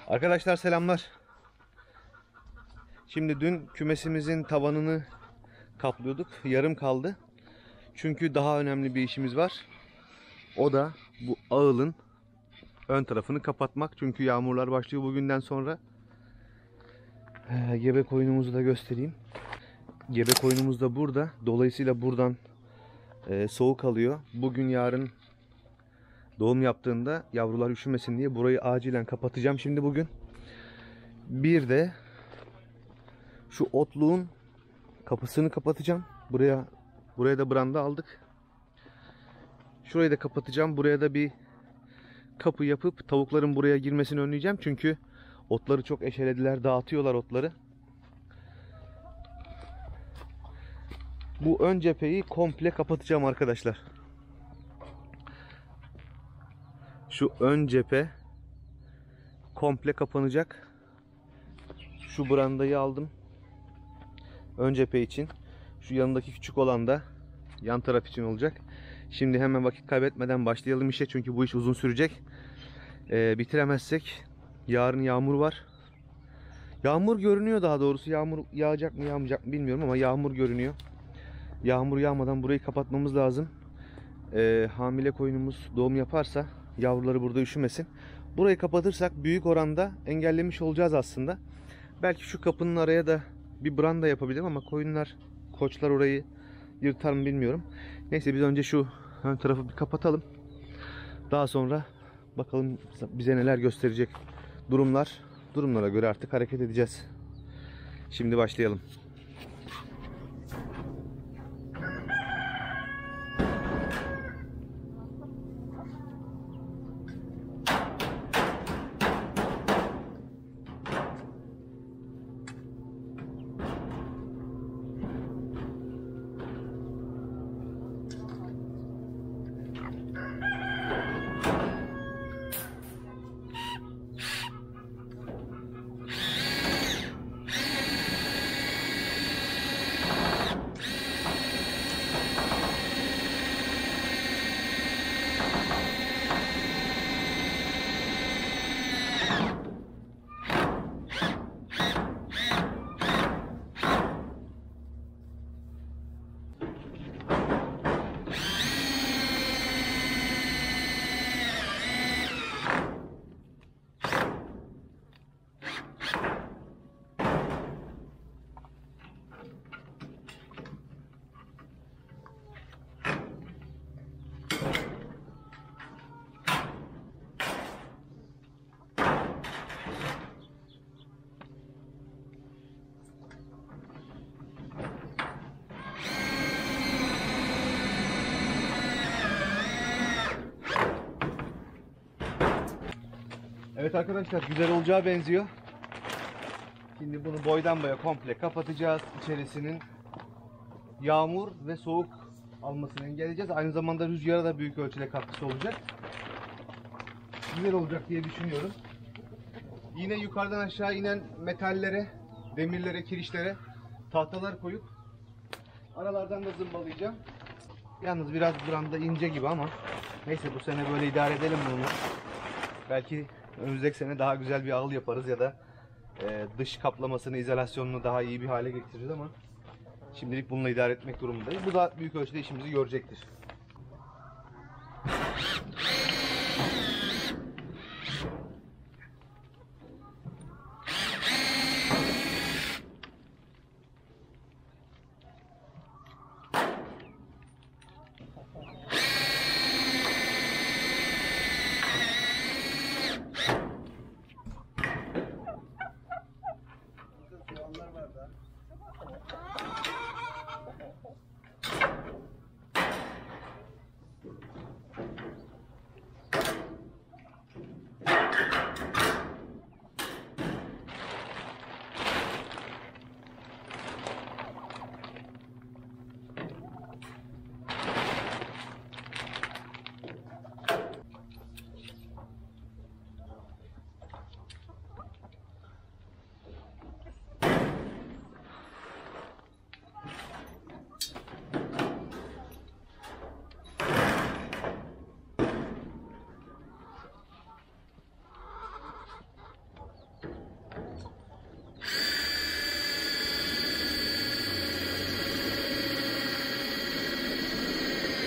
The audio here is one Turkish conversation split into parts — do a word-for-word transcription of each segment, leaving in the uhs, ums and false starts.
Arkadaşlar selamlar. Şimdi dün kümesimizin tavanını kaplıyorduk. Yarım kaldı. Çünkü daha önemli bir işimiz var. O da bu ağılın ön tarafını kapatmak. Çünkü yağmurlar başlıyor bugünden sonra. Ee, gebe koyunumuzu da göstereyim. Gebe koyunumuz da burada. Dolayısıyla buradan e, soğuk alıyor. Bugün yarın doğum yaptığında yavrular üşümesin diye burayı acilen kapatacağım şimdi bugün. Bir de şu otluğun kapısını kapatacağım. Buraya buraya da branda aldık. Şurayı da kapatacağım. Buraya da bir kapı yapıp tavukların buraya girmesini önleyeceğim. Çünkü otları çok eşelediler, dağıtıyorlar otları. Bu ön cepheyi komple kapatacağım arkadaşlar. Şu ön cephe komple kapanacak. Şu brandayı aldım. Ön cephe için. Şu yanındaki küçük olan da yan taraf için olacak. Şimdi hemen vakit kaybetmeden başlayalım işe. Çünkü bu iş uzun sürecek. Ee, bitiremezsek yarın yağmur var. Yağmur görünüyor daha doğrusu. Yağmur yağacak mı yağmayacak mı bilmiyorum ama yağmur görünüyor. Yağmur yağmadan burayı kapatmamız lazım. Ee, hamile koyunumuz doğum yaparsa yavruları burada üşümesin. Burayı kapatırsak büyük oranda engellemiş olacağız aslında. Belki şu kapının araya da bir branda yapabilirim ama koyunlar, koçlar orayı yırtar mı bilmiyorum. Neyse biz önce şu ön tarafı bir kapatalım. Daha sonra bakalım bize neler gösterecek durumlar. Durumlara göre artık hareket edeceğiz. Şimdi başlayalım. Evet arkadaşlar, güzel olacağı benziyor. Şimdi bunu boydan boya komple kapatacağız. İçerisinin yağmur ve soğuk almasını engelleyeceğiz. Aynı zamanda rüzgara da büyük ölçüde katkısı olacak. Güzel olacak diye düşünüyorum. Yine yukarıdan aşağı inen metallere, demirlere, kirişlere tahtalar koyup aralardan da zımbalayacağım. Yalnız biraz branda ince gibi ama neyse, bu sene böyle idare edelim bunu. Belki önümüzdeki sene daha güzel bir ağıl yaparız ya da e, dış kaplamasını, izolasyonunu daha iyi bir hale getiririz ama şimdilik bununla idare etmek durumundayız. Bu da büyük ölçüde işimizi görecektir.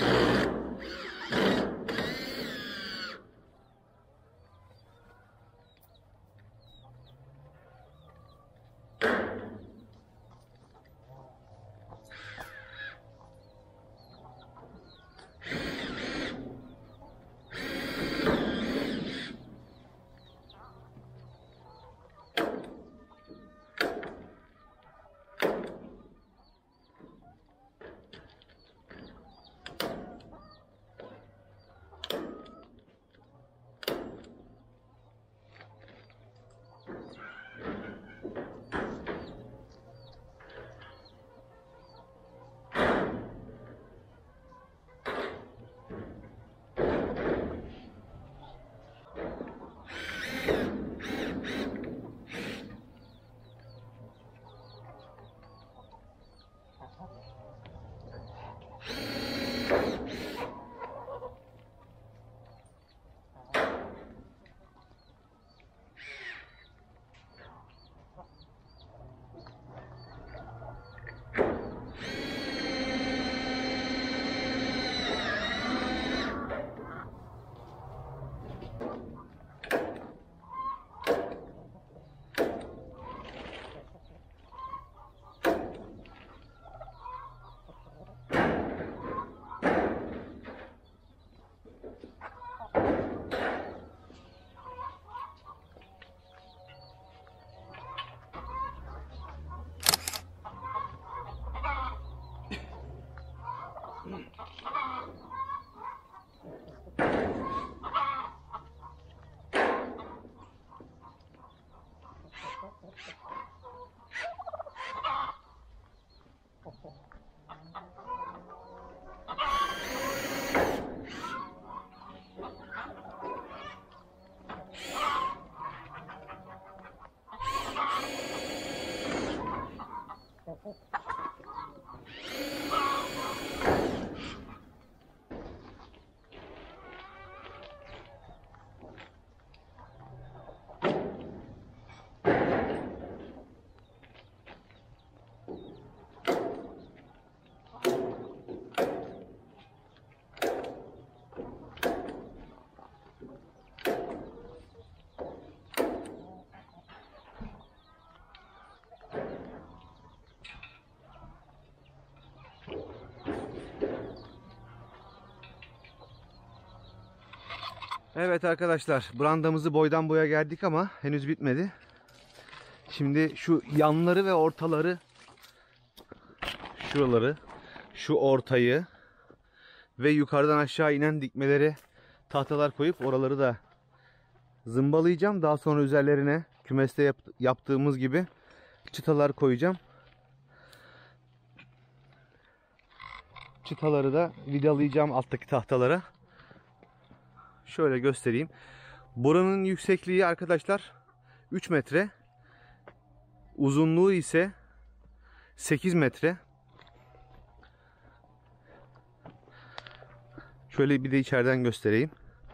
Evet arkadaşlar, brandamızı boydan boya gerdik ama henüz bitmedi. Şimdi şu yanları ve ortaları, şuraları, şu ortayı ve yukarıdan aşağı inen dikmeleri tahtalar koyup oraları da zımbalayacağım. Daha sonra üzerlerine kümeste yap yaptığımız gibi çıtalar koyacağım. Çıtaları da vidalayacağım alttaki tahtalara. Şöyle göstereyim. Buranın yüksekliği arkadaşlar üç metre. Uzunluğu ise sekiz metre. Şöyle bir de içeriden göstereyim.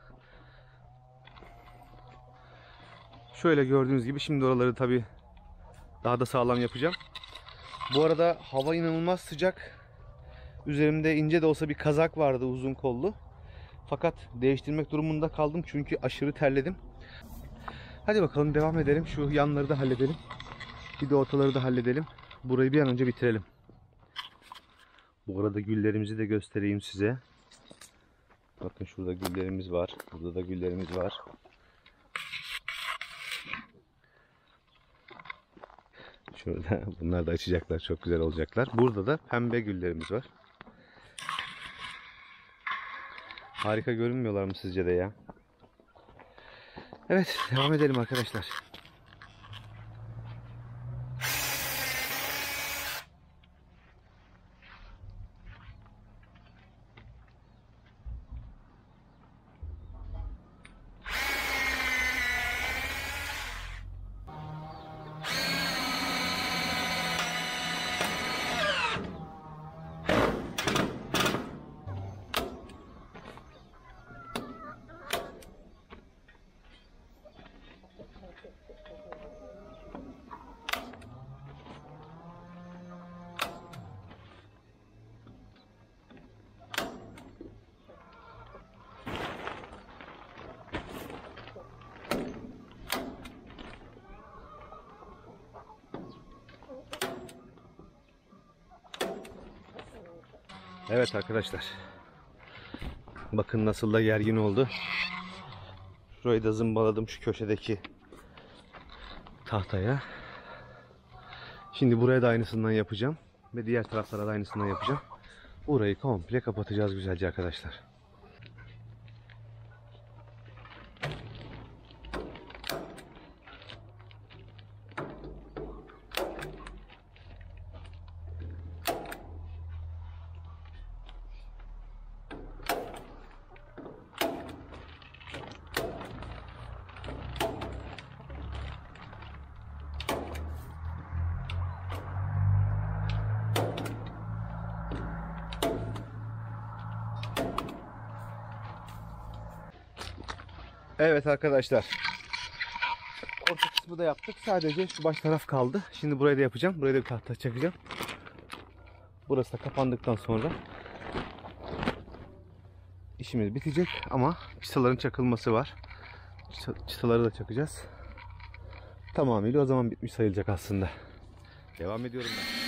Şöyle gördüğünüz gibi şimdi oraları tabii daha da sağlam yapacağım. Bu arada hava inanılmaz sıcak. Üzerimde ince de olsa bir kazak vardı, uzun kollu. Fakat değiştirmek durumunda kaldım çünkü aşırı terledim. Hadi bakalım devam edelim. Şu yanları da halledelim. Bir de ortaları da halledelim. Burayı bir an önce bitirelim. Bu arada güllerimizi de göstereyim size. Bakın şurada güllerimiz var. Burada da güllerimiz var. Şurada bunlar da açacaklar. Çok güzel olacaklar. Burada da pembe güllerimiz var. Harika görünmüyorlar mı sizce de ya? Evet, devam edelim arkadaşlar. Evet arkadaşlar. Bakın nasıl da gergin oldu. Şurayı da zımbaladım şu köşedeki tahtaya. Şimdi buraya da aynısından yapacağım. Ve diğer taraflara da aynısından yapacağım. Burayı komple kapatacağız güzelce arkadaşlar. Evet arkadaşlar. Orta kısmı da yaptık. Sadece şu baş taraf kaldı. Şimdi burayı da yapacağım. Buraya da bir tahta çakacağım. Burası da kapandıktan sonra işimiz bitecek ama çıtaların çakılması var. Çıtaları da çakacağız. Tamamıyla o zaman bitmiş sayılacak aslında. Devam ediyorum ben.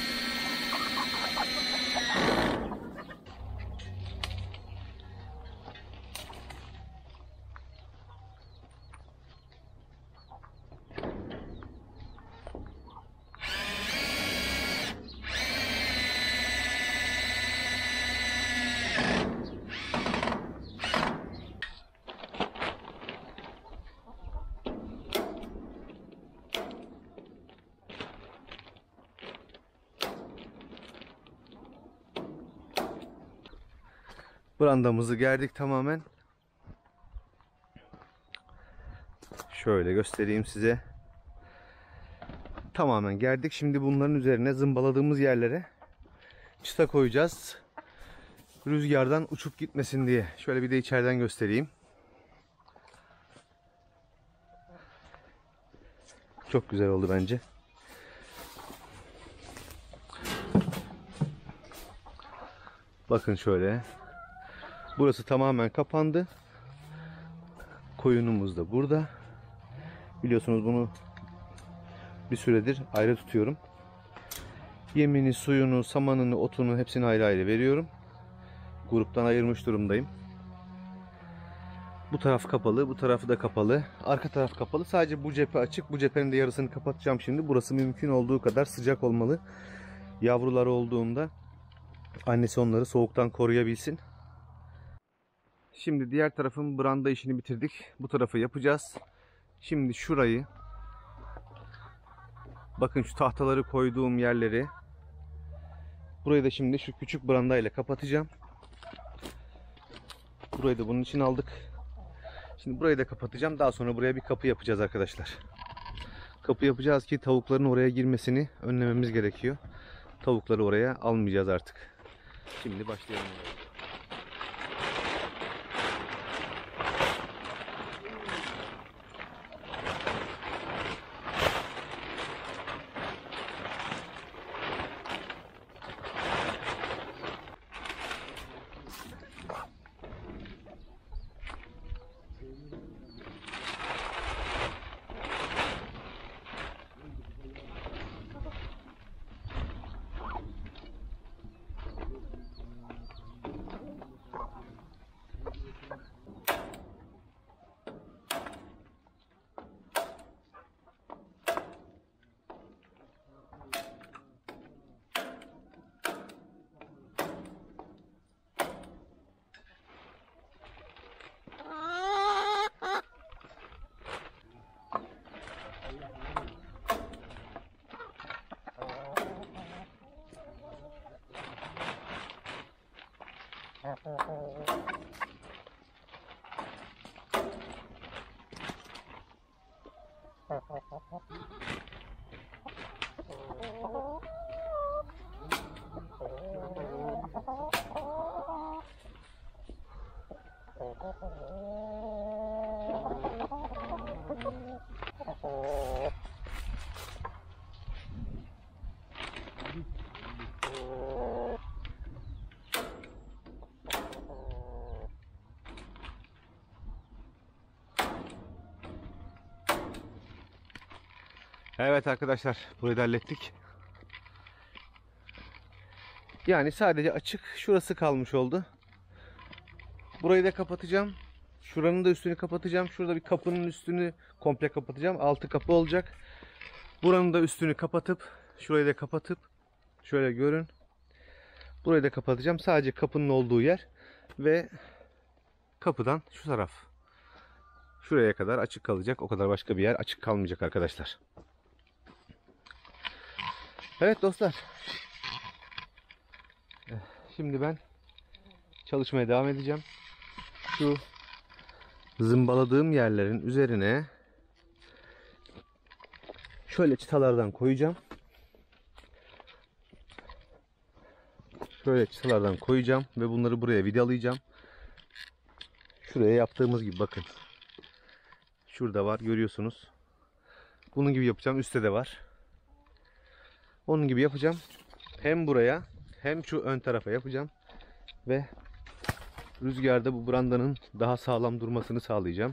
Brandamızı gerdik tamamen. Şöyle göstereyim size. Tamamen gerdik. Şimdi bunların üzerine zımbaladığımız yerlere çıta koyacağız. Rüzgardan uçup gitmesin diye. Şöyle bir de içeriden göstereyim. Çok güzel oldu bence. Bakın şöyle. Burası tamamen kapandı. Koyunumuz da burada. Biliyorsunuz bunu bir süredir ayrı tutuyorum. Yemini, suyunu, samanını, otunu hepsini ayrı ayrı veriyorum. Gruptan ayırmış durumdayım. Bu taraf kapalı, bu tarafı da kapalı. Arka taraf kapalı. Sadece bu cephe açık. Bu cephenin de yarısını kapatacağım şimdi. Burası mümkün olduğu kadar sıcak olmalı. Yavrular olduğunda annesi onları soğuktan koruyabilsin. Şimdi diğer tarafın branda işini bitirdik. Bu tarafı yapacağız. Şimdi şurayı, bakın şu tahtaları koyduğum yerleri, burayı da şimdi şu küçük brandayla kapatacağım. Burayı da bunun için aldık. Şimdi burayı da kapatacağım. Daha sonra buraya bir kapı yapacağız arkadaşlar. Kapı yapacağız ki tavukların oraya girmesini önlememiz gerekiyor. Tavukları oraya almayacağız artık. Şimdi başlayalım. Evet arkadaşlar, burayı da hallettik. Yani sadece açık şurası kalmış oldu. Burayı da kapatacağım. Şuranın da üstünü kapatacağım. Şurada bir kapının üstünü komple kapatacağım. Altı kapı olacak. Buranın da üstünü kapatıp şurayı da kapatıp şöyle görün. Burayı da kapatacağım. Sadece kapının olduğu yer ve kapıdan şu taraf. Şuraya kadar açık kalacak. O kadar başka bir yer açık kalmayacak arkadaşlar. Evet dostlar. Şimdi ben çalışmaya devam edeceğim. Şu zımbaladığım yerlerin üzerine şöyle çıtalardan koyacağım. Şöyle çıtalardan koyacağım ve bunları buraya vidalayacağım. Şuraya yaptığımız gibi bakın. Şurada var, görüyorsunuz. Bunun gibi yapacağım. Üstte de var. Onun gibi yapacağım. Hem buraya hem şu ön tarafa yapacağım. Ve rüzgarda bu brandanın daha sağlam durmasını sağlayacağım.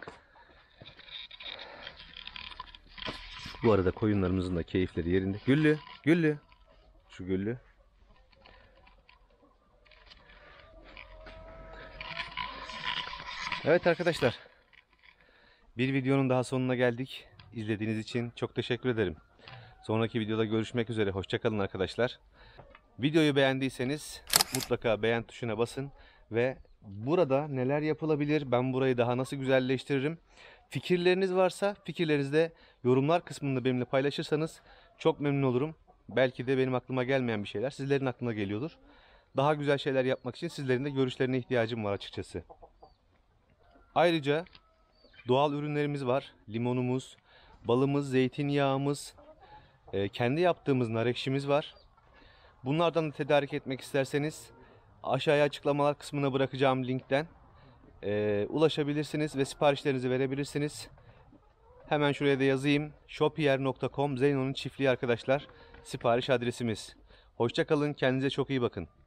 Bu arada koyunlarımızın da keyifleri yerinde. Güllü, Güllü. Şu Güllü. Evet arkadaşlar. Bir videonun daha sonuna geldik. İzlediğiniz için çok teşekkür ederim. Sonraki videoda görüşmek üzere. Hoşça kalın arkadaşlar. Videoyu beğendiyseniz mutlaka beğen tuşuna basın ve burada neler yapılabilir, ben burayı daha nasıl güzelleştiririm, fikirleriniz varsa fikirlerinizi de yorumlar kısmında benimle paylaşırsanız çok memnun olurum. Belki de benim aklıma gelmeyen bir şeyler sizlerin aklına geliyordur. Daha güzel şeyler yapmak için sizlerin de görüşlerine ihtiyacım var açıkçası. Ayrıca doğal ürünlerimiz var. Limonumuz, balımız, zeytinyağımız, kendi yaptığımız nar ekşimiz var. Bunlardan da tedarik etmek isterseniz aşağıya açıklamalar kısmına bırakacağım linkten e, ulaşabilirsiniz ve siparişlerinizi verebilirsiniz. Hemen şuraya da yazayım. shopier nokta com Zeyno'nun çiftliği arkadaşlar. Sipariş adresimiz. Hoşça kalın. Kendinize çok iyi bakın.